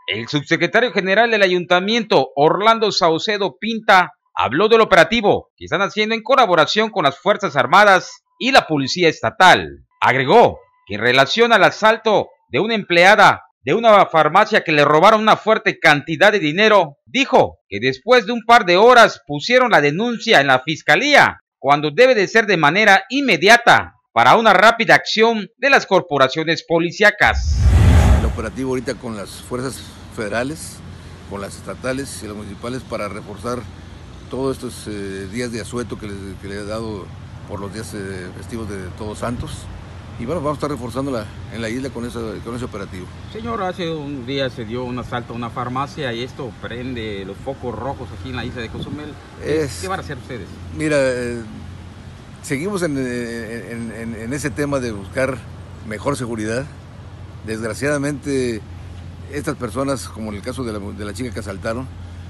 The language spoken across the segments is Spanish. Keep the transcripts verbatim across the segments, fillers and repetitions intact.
El subsecretario general del ayuntamiento, Orlando Saucedo Pinta, habló del operativo que están haciendo en colaboración con las Fuerzas Armadas y la Policía Estatal. Agregó que en relación al asalto de una empleada de una farmacia que le robaron una fuerte cantidad de dinero, dijo que después de un par de horas pusieron la denuncia en la fiscalía, cuando debe de ser de manera inmediata para una rápida acción de las corporaciones policíacas. El operativo ahorita con las fuerzas federales, con las estatales y las municipales para reforzar todos estos eh, días de asueto que, les, que le he dado por los días eh, festivos de Todos Santos. Y bueno, vamos a estar reforzándola en la isla con, eso, con ese operativo. Señor, hace un día se dio un asalto a una farmacia y esto prende los focos rojos aquí en la isla de Cozumel. Es, ¿Qué van a hacer ustedes? Mira, eh, seguimos en, en, en, en ese tema de buscar mejor seguridad. Desgraciadamente, estas personas, como en el caso de la, de la chica que asaltaron,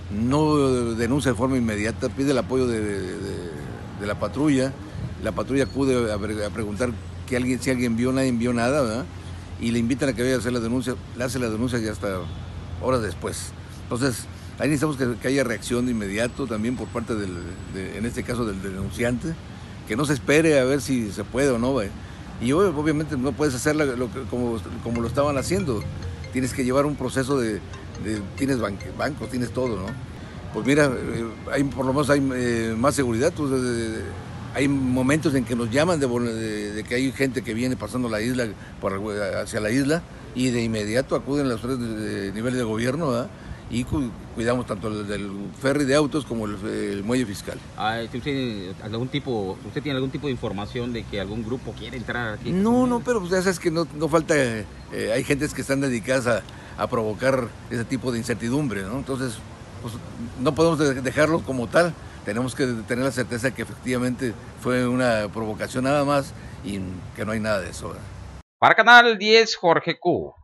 no denuncia de forma inmediata, pide el apoyo de, de, de, de la patrulla. La patrulla acude a, a preguntar que alguien, si alguien vio, nadie vio nada, ¿verdad? Y le invitan a que vaya a hacer la denuncia, le hace la denuncia y hasta horas después. Entonces, ahí necesitamos que, que haya reacción de inmediato también por parte del, de, en este caso del denunciante, que no se espere a ver si se puede o no, ¿verdad? Y obviamente no puedes hacerla lo, como, como lo estaban haciendo, tienes que llevar un proceso de, de tienes banque, bancos, tienes todo, ¿no? Pues mira, eh, hay, por lo menos hay eh, más seguridad, pues, de, de, hay momentos en que nos llaman de, de, de que hay gente que viene pasando la isla, por, hacia la isla, y de inmediato acuden los tres niveles de gobierno, ¿verdad? Y cu cuidamos tanto el del ferry de autos como el, el muelle fiscal. Ah, ¿usted, algún tipo, ¿Usted tiene algún tipo de información de que algún grupo quiere entrar aquí? No, no, pero pues ya sabes que no, no falta, eh, hay gentes que están dedicadas a, a provocar ese tipo de incertidumbre, ¿no? Entonces, pues, no podemos dejarlo como tal. Tenemos que tener la certeza que efectivamente fue una provocación nada más y que no hay nada de eso, ¿verdad? Para Canal diez, Jorge Q.